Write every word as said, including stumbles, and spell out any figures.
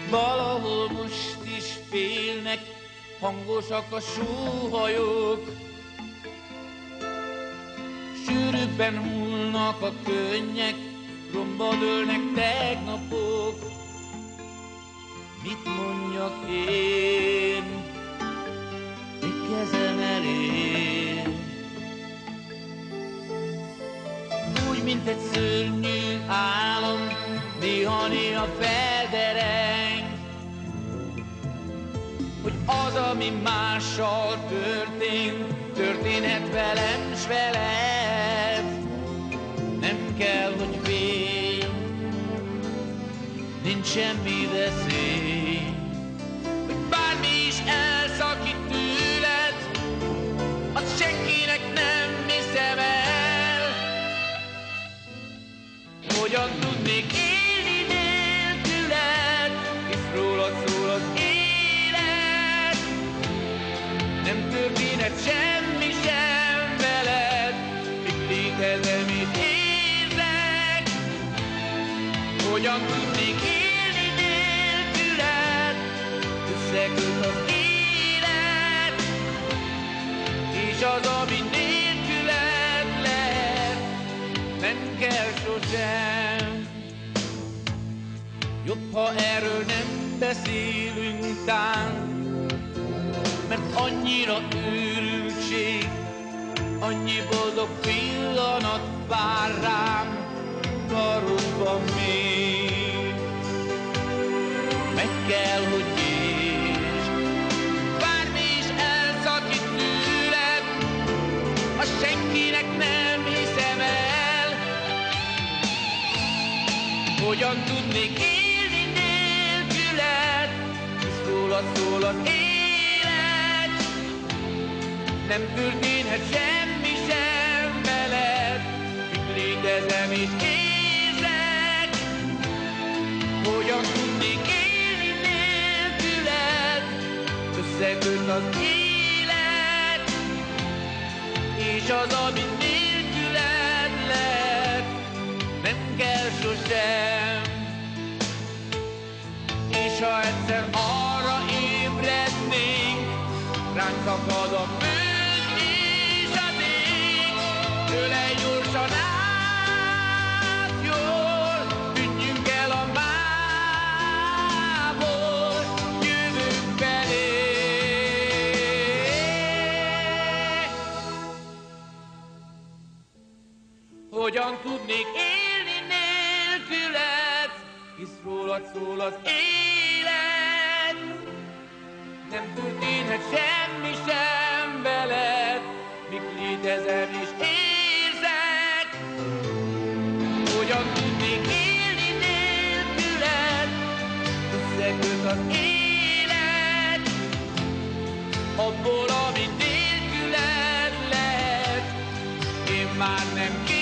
Valahol most is félnek, hangosak a sóhajok. Sűrűbben hullnak a könnyek, romba dőlnek tegnapok. Mit mondjak én, mi kezem elé? Úgy, mint egy szörnyű álom, néha-néha feldereng, hogy az, ami mással történt, történhet velem s veled. Nem kell, hogy félj, nincs semmi veszély, hogy bármi is elszakít tőled, azt senkinek nem hiszem el. Hogyan tudnék élni nélküled, hisz rólad szól az élet. Nem történhet semmi sem veled, míg létezem és érzek. Hogyan tudnék élni nélküled, összeköt az élet, és az, ami nélküled lehet, nem kell sosem. Jobb, ha erről nem beszélünk tán, mert annyira őrültség, annyi boldog pillanat vár rám karomban még. Meg kell, hogy értsd, bármi is elszakít tőled, azt senkinek nem hiszem el. Hogyan tudnék élni nélküled, hisz rólad szól az élet. Nem történhet semmi sem veled, míg létezem és érzek. Hogyan tudnék élni nélküled, összeköt az élet, és az, ami nélküled lehet, nem kell sosem. És ha egyszer arra ébrednénk, ránk szakad a föld és az ég, tőle gyorsan átjól, tűnjünk el a mából, jövünk felé. Hogyan tudnék élni nélküled, hisz rólad szól az élet. Nem történhet semmi sem veled, míg létezem és érzek. Hogyan tudnék élni nélküled, összeköt az élet, abból, ami nélküled lehet, én már nem kérem.